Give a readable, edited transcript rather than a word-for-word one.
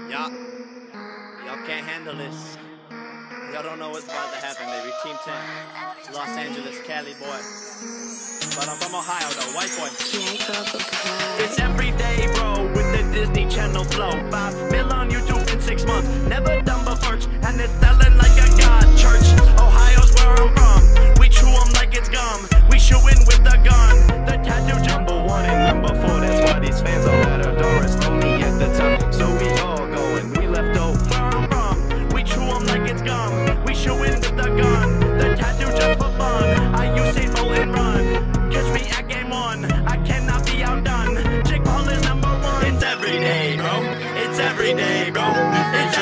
Y'all can't handle this. Y'all don't know what's about to happen, baby. Team 10, Los Angeles, Cali boy. But I'm from Ohio, though, white boy. It's every day, bro, with the Disney Channel flow. 5 mil on YouTube in 6 months, never done before, and it's selling like a god church. Ohio's where I'm from, we chew 'em like it's gum. We shooin' with the gun, the tattoo number 1 and number 4. That's why these fans all that adore us, lonely at the top. So we all go and we left over where I'm from. We chew 'em like it's gum, we shooin' with the gun, the tattoo just for fun. I use St. Bolt and run. Catch me at game 1, I cannot be outdone. Jake Paul is number 1. It's every day, bro. It's every day, bro. It's